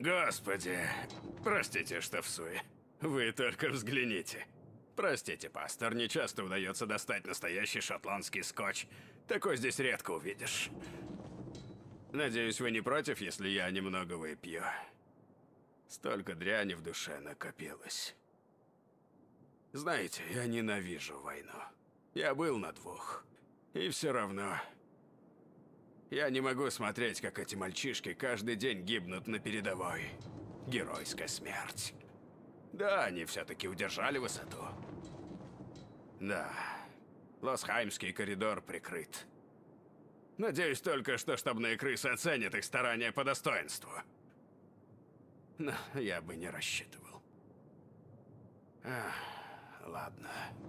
Господи, простите, что всуе. Вы только взгляните. Простите, пастор, не часто удается достать настоящий шотландский скотч. Такой здесь редко увидишь. Надеюсь, вы не против, если я немного выпью. Столько дряни в душе накопилось. Знаете, я ненавижу войну. Я был на двух. И все равно... Я не могу смотреть, как эти мальчишки каждый день гибнут на передовой. Геройская смерть. Да, они все-таки удержали высоту. Да, Лосхаймский коридор прикрыт. Надеюсь только, что штабные крысы оценят их старания по достоинству. Но я бы не рассчитывал. Ладно.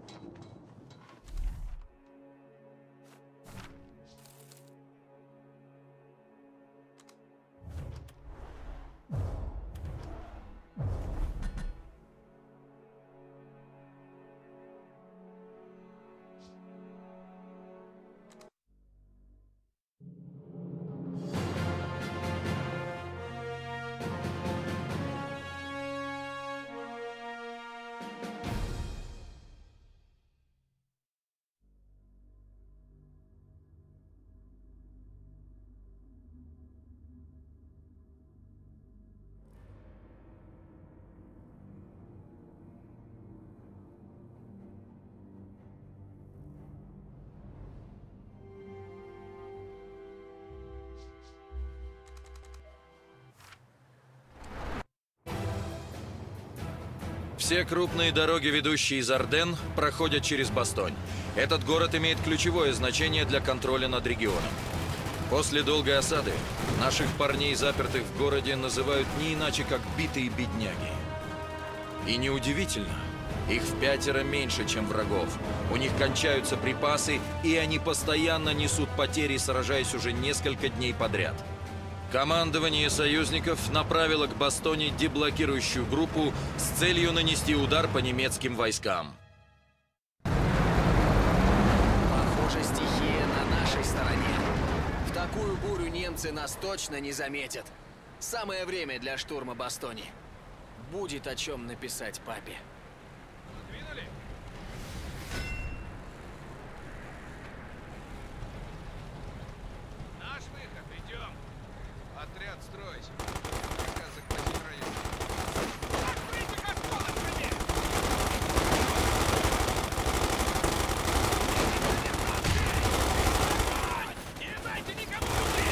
Все крупные дороги, ведущие из Арденн, проходят через Бастонь. Этот город имеет ключевое значение для контроля над регионом. После долгой осады наших парней, запертых в городе, называют не иначе, как битые бедняги. И неудивительно, их в 5 меньше, чем врагов. У них кончаются припасы, и они постоянно несут потери, сражаясь уже несколько дней подряд. Командование союзников направило к Бастоне деблокирующую группу с целью нанести удар по немецким войскам. Похоже, стихия на нашей стороне. В такую бурю немцы нас точно не заметят. Самое время для штурма Бастони. Будет о чем написать папе. Двинули? Наш выход, идем. Отряд стройся. Приказ захватить район. Откройте как полосками! Не дайте никому уйти!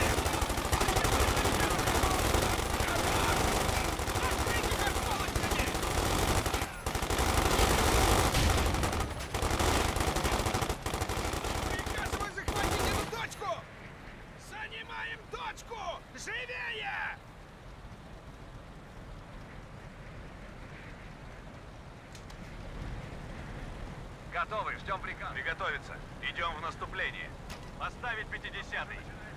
Откройте как полосками! Приказываю захватить эту точку! Занимаем точку! Живее! Готовы, ждем приказ. Приготовиться. Идем в наступление. Поставить 50-й.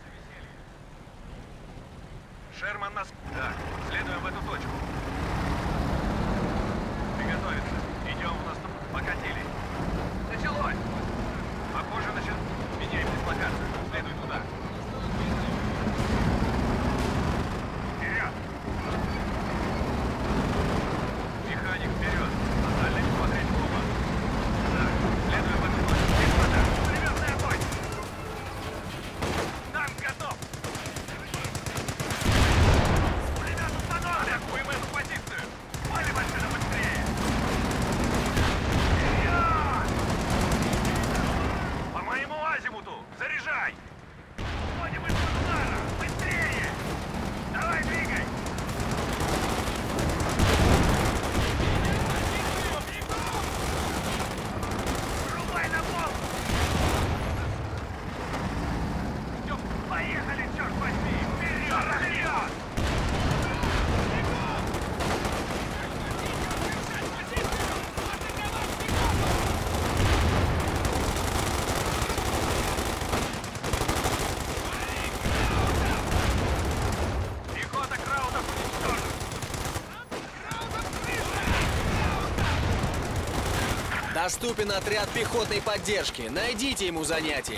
Шерман нас... Так, следуем в эту точку. Приготовиться. Идем в наступление. Покатили. Началось! Похоже, меняем дислокацию. Следуй туда. Вперед! Механик вперед! Остальным смотреть в оба. Так, следуем в эту точку. Господа, пулеметный огонь! Танк готов! Пулемет установлен! Атакуем эту позицию! Валим отсюда быстрее! Вперед! По моему азимуту! Заряжай! Уходим из-под удара! Быстрее! Давай, двигай! Врубай на пол! Всё, поехали, черт возьми! Вперед! Вперед! Пехота Краудов уничтожена! Доступен отряд пехотной поддержки. Найдите ему занятие.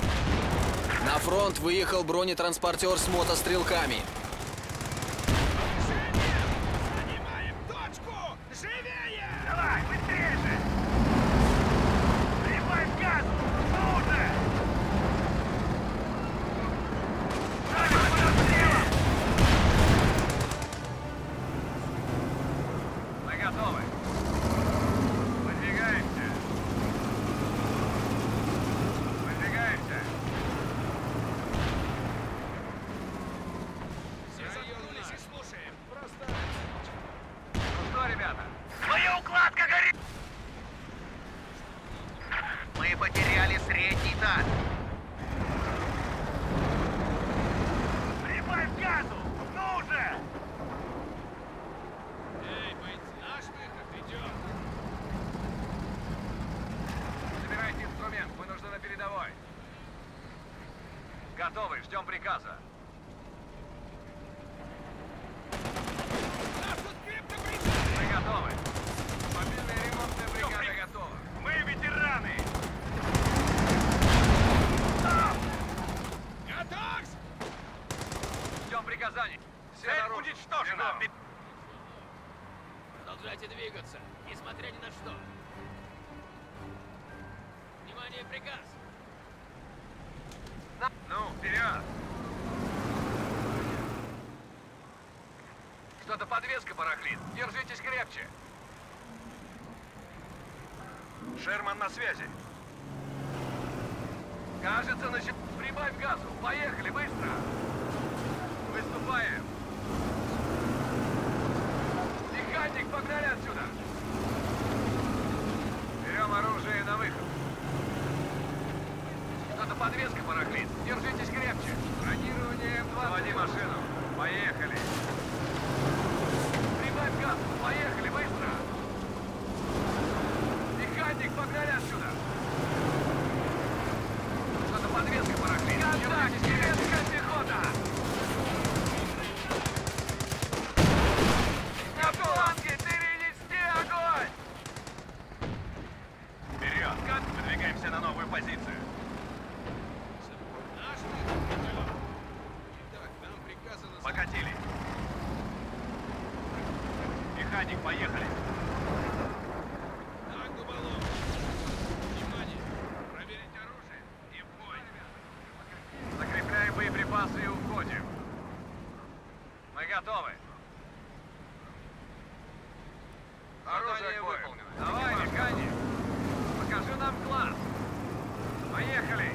На фронт выехал бронетранспортер с мотострелками. ждем приказа. Нас тут крепко прижали! Мы готовы. Мобильная ремонтная бригада готова. Мы ветераны! Готовься! Ждем приказаний. Все наружу. Уничтожена! Продолжайте двигаться, несмотря ни на что. Внимание, приказ! Ну, вперед! Что-то подвеска барахлит. Держитесь крепче. Шерман на связи. Кажется, прибавь газу. Поехали, быстро! Выступаем! Механик, погнали отсюда! Берем оружие на выход. Что-то подвеска барахлит. Держитесь крепче. Бронирование М2. Заводи машину. Поехали. Прибавь газ. Поехали, быстро. Механик, погнали отсюда. Что-то подвеска барахлит. Держитесь крепче. Немецкая пехота. На фланге перенести огонь. Вперед. Выдвигаемся на новую позицию. Наш выход! Итак, нам приказано... Покатили. Механик, поехали. Так, дуболом! Внимание! Проверить оружие и в бой! Закрепляем боеприпасы и уходим. Мы готовы. Оружие выполнено. Давай, механик. Покажи нам класс. Поехали.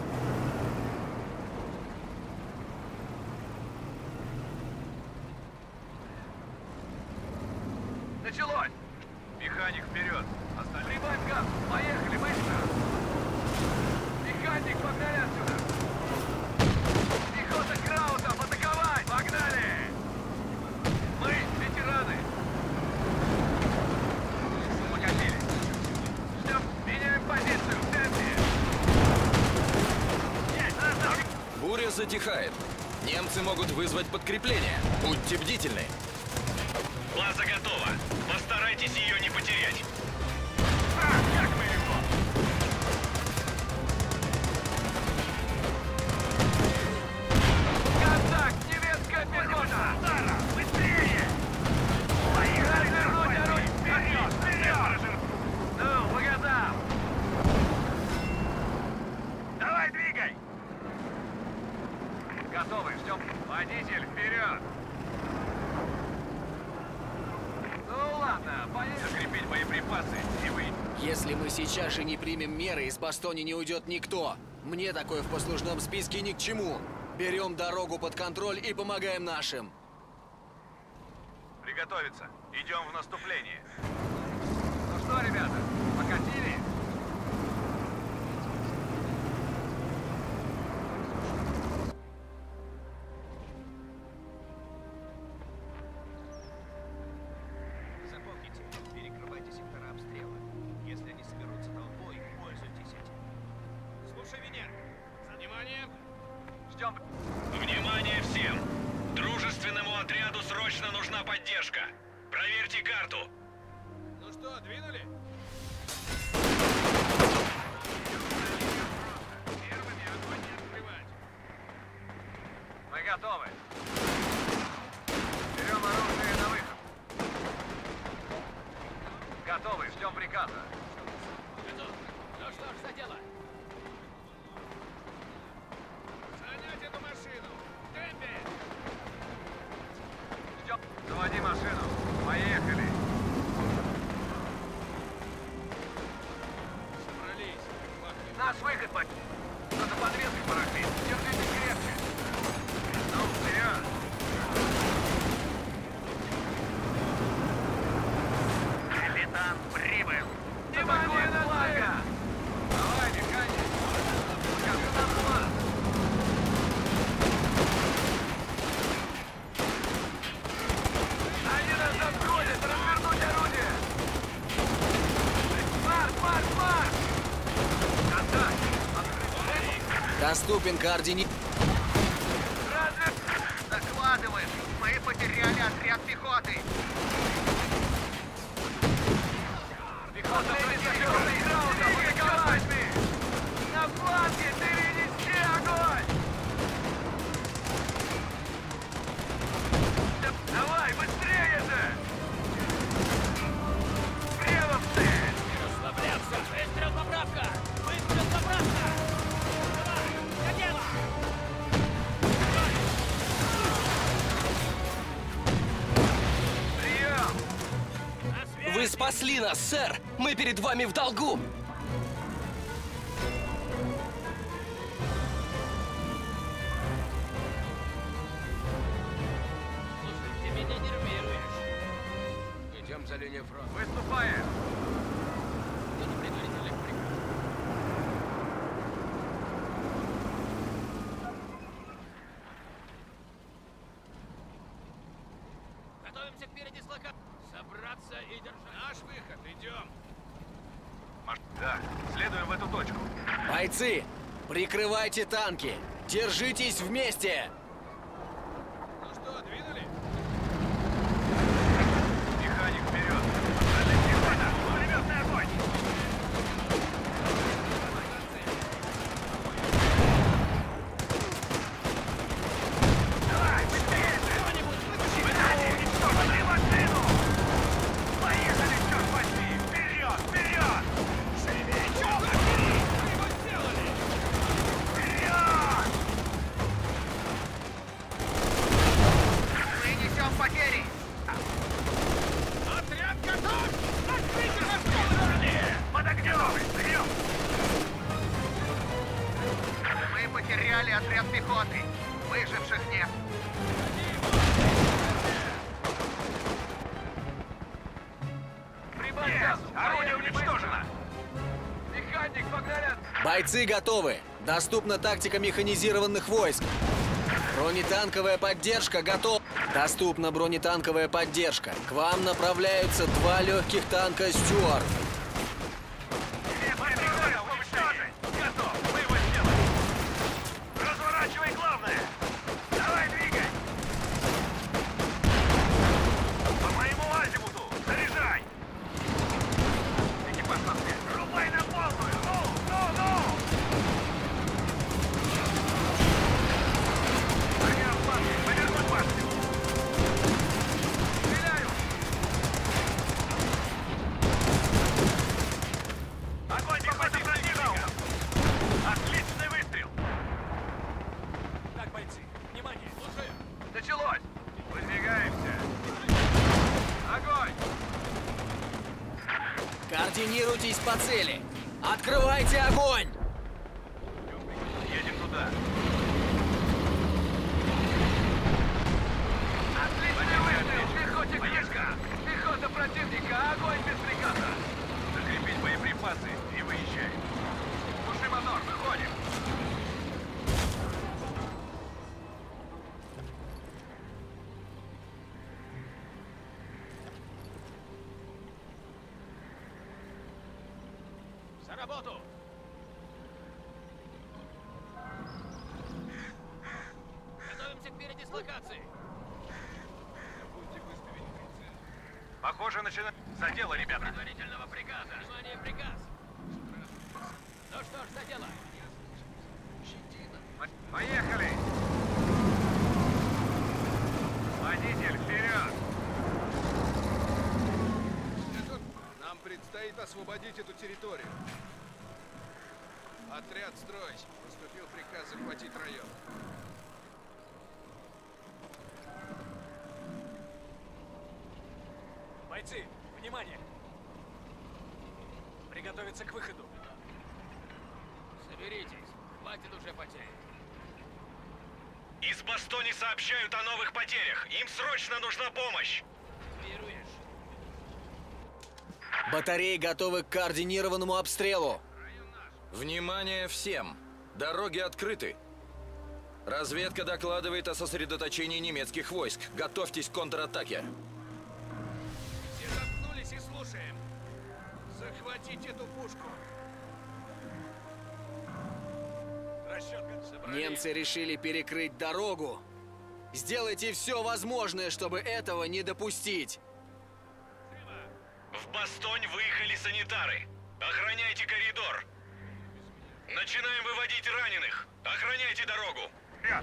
Началось! Механик, вперед! Прибавь газ! Поехали, быстро! Механик, погнали отсюда! Пехота Краутов, атаковать! Погнали! Мы ветераны! Покатили! Ждем! Меняем позицию! В темпе! Есть! Раздал! Буря затихает. Немцы могут вызвать подкрепление. Будьте бдительны. База готова. Постарайтесь ее не потерять. Как мы его? Контакт! Немецкая пехота! Удара! Быстрее! Развернуть орудие! Вперед! Ну, по газам! Давай, двигай! Готовы, ждем. Водитель, вперед! Ну ладно, поедем. Закрепить боеприпасы и вы... Если мы сейчас же не примем меры, из Бастони не уйдет никто. Мне такое в послужном списке ни к чему. Берем дорогу под контроль и помогаем нашим. Приготовиться. Идем в наступление. Ну что, ребята, покатили? Запомните, перекрывайте сектора обстрела. Если они соберутся толпой, пользуйтесь этим. Слушай меня! Внимание! Ждем. Внимание всем! Дружественному отряду срочно нужна поддержка. Проверьте карту. Ну что, двинули? Первыми огонь не открывать. Мы готовы. Берем оружие на выход. Готовы, ждем приказа. Готов. Ну что ж, за дело. Занять эту машину! В темпе! Ждем. Заводи машину. Поехали. Собрались! Пахнет. Наш выход, бать. Что-то подвеской барахлит. Держитесь крепче. Ну, вперед. Капитан прибыл. Внимание на флага! Давай, механик. Покажи нам класс. Они нас обходят! Развернуть орудие! Марш, марш, марш! Контакт! Доступен координат. отряд пехоты! Пехота противника! На фланге перенести огонь! Давай, быстрее же! Прямо в цель! Расслабляться! Выстрел, поправка! Выстрел, поправка! Давай, за дело! Прием! Вы спасли нас, сэр! Мы перед вами в долгу! Слушай, ты меня нервируешь. Идем за линию фронта. Выступаем! Это не предварительных приказов. Готовимся к передислокации. Собраться и держать. Наш выход, идем. Да, следуем в эту точку. Бойцы, прикрывайте танки! Держитесь вместе! Ну что, двинули? Механик вперед! Остальные пехота! Пулеметный огонь! Давай, быстрее! Механик, уничтожили машину! Поехали, черт возьми! Вперед, вперед! Живее, черт возьми! Мы его сделали! Вперед! Мы несем потери! Отряд готов! Откройте расстрел! Под огнем! Огнем! Мы потеряли отряд пехоты. Выживших нет. Прибавь газу! Орудие уничтожено! Механик, погнали! Бойцы готовы! Доступна тактика механизированных войск. Бронетанковая поддержка готова. Доступна бронетанковая поддержка. К вам направляются 2 легких танка «Стюарт». Уничтожить! Готов! Мы его сделаем! Разворачивай главное! Давай, двигай! По моему азимуту! Заряжай! Экипаж на связь! Рубай на полную! Ну! Огня в башне! Повернуть башню! Стреляю! Огонь по противнику! Отличный выстрел! Так, бойцы, внимание, слушаю. Началось! Выдвигаемся! Огонь! Координируйтесь по цели. Открывайте огонь! Едем туда. Отличный выстрел! Пехоте книжка! Пехота противника! Огонь без приказа! Закрепить боеприпасы и выезжаем. Туши мотор, выходим! За работу! Готовимся к передислокации. Похоже, начинает... За дело, ребята! Предварительного приказа. Внимание, приказ. Ну что ж, за дело. Поехали! Водитель, вперед! Нам предстоит освободить эту территорию. Отряд, стройсь. Поступил приказ захватить район. Бойцы, внимание! Приготовиться к выходу. Соберитесь. Хватит уже потерь. Из Бастони сообщают о новых потерях. Им срочно нужна помощь. Веруешь? Батареи готовы к координированному обстрелу. Внимание всем! Дороги открыты. Разведка докладывает о сосредоточении немецких войск. Готовьтесь к контратаке. Все заткнулись и слушаем. Захватить эту пушку. Расчет. Немцы решили перекрыть дорогу. Сделайте все возможное, чтобы этого не допустить. В Бастонь выехали санитары. Охраняйте коридор. Начинаем выводить раненых. Охраняйте дорогу. Вперед!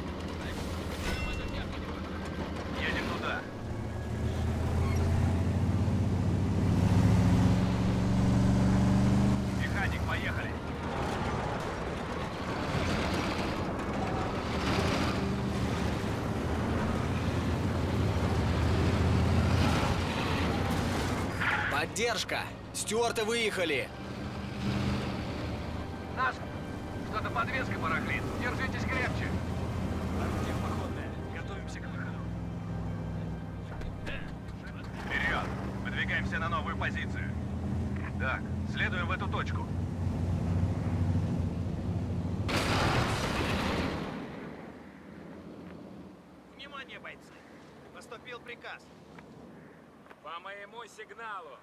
Едем туда. Механик, поехали. Поддержка! Стюарты выехали! Наш! Что-то подвеска барахлит. Держитесь крепче. Орудие походное. Готовимся к выходу. Вперед! Выдвигаемся на новую позицию. Так, следуем в эту точку. Внимание, бойцы! Поступил приказ. По моему сигналу.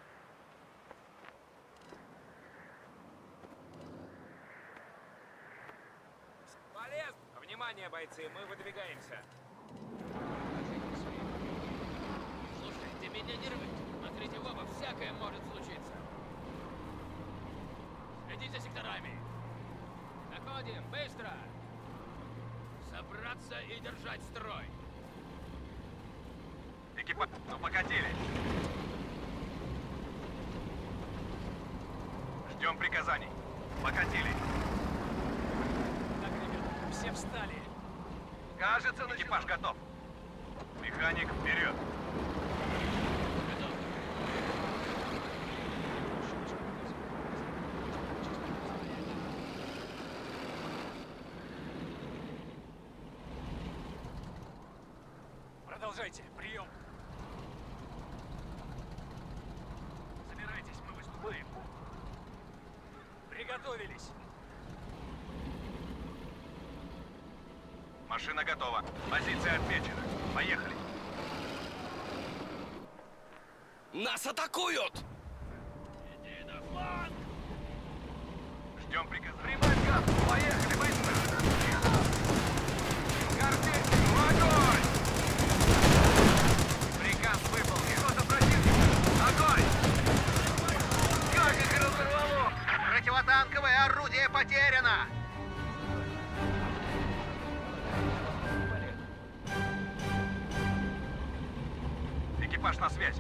Полез! Внимание, бойцы, мы выдвигаемся. Слушайте, меня не рвать. Смотрите в оба, всякое может случиться. Следите за секторами. Заходим, быстро! Собраться и держать строй. Экипаж, ну покатили. Ждем приказаний. Покатили. Так, ребята, все встали. Кажется, экипаж готов. Механик, вперед. Продолжайте, прием. Собирайтесь, мы выступаем. Приготовились. Машина готова. Позиция отмечена. Поехали. Нас атакуют! Иди на фланг! Ждем приказа. Прибавь газ. Поехали быстро. Картечь. Огонь! Приказ выполнен. Что-то противник. Огонь! Как их разорвало! Противотанковое орудие потеряно! Экипаж на связи.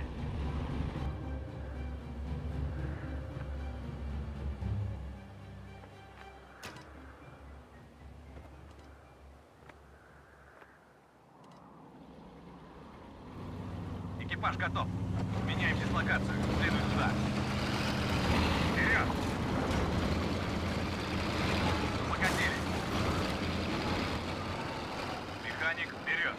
Экипаж готов. Меняем дислокацию. Следуй туда. Вперед! Покатили. Механик, вперед!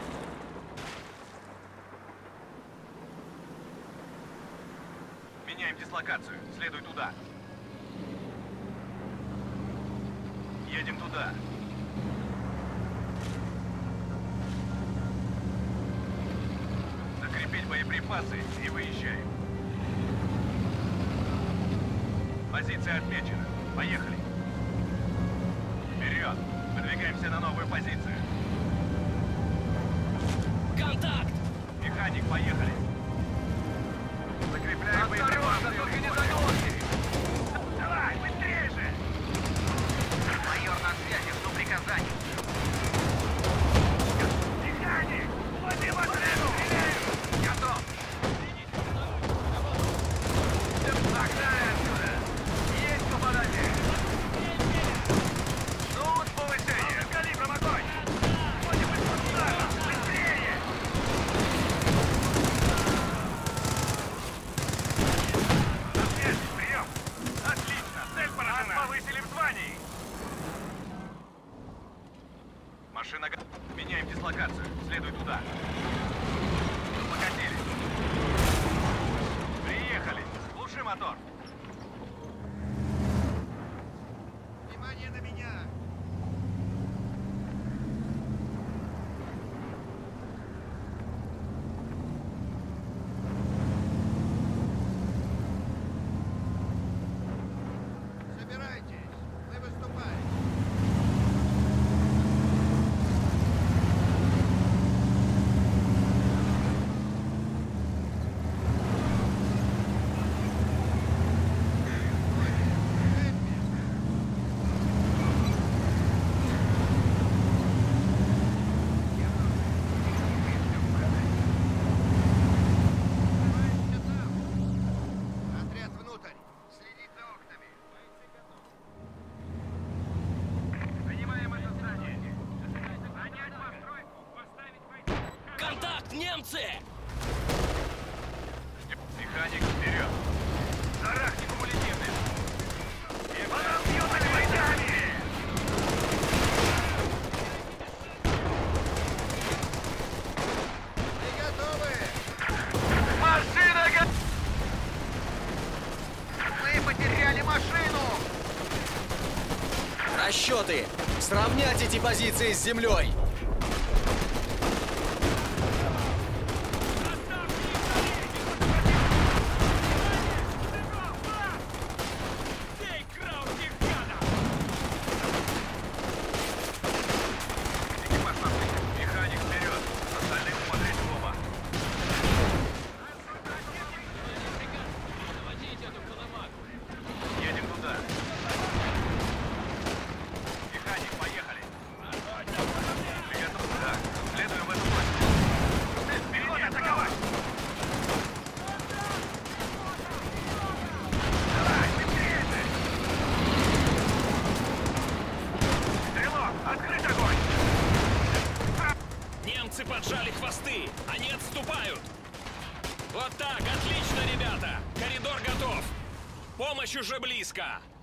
Меняем дислокацию. Следуй туда. Едем туда. Закрепить боеприпасы и выезжаем. Позиция отмечена. Поехали. Вперед! Выдвигаемся на новую позицию. Контакт! Механик, поехали. Закрепляем боеприпасы. Только не заглохни! Давай, быстрее же! Майор на связи, жду приказаний. Механик! Уводи машину! Готов! Погнали отсюда! Есть попадание! Ну, с повышением! Калибром огонь! Кто-нибудь подставил! Быстрее! На связи, прием! Отлично! Цель поражена! Нас повысили в звании! Машина готова. Меняем дислокацию. Следуй туда. Покатили. Приехали. Глуши мотор. Внимание на меня! Собирайтесь! Мы выступаем! Немцы! Механик, вперед! Зарахни кумулятивный! По нам бьют огневиками! Мы готовы! Машина Мы потеряли машину! Расчеты! Сравнять эти позиции с землей! Экипаж на выход. Механик вперед! Остальных смотреть в оба! Наводите эту колымагу. Едем туда! Механик, поехали! Приготовь, да. Следуем в эту точку. Вперед, атаковать! Давай, быстрее ты! Стрелок, открыть огонь! Немцы поджали хвосты! Они отступают! Вот так! Отлично, ребята! Коридор готов! Помощь уже близко!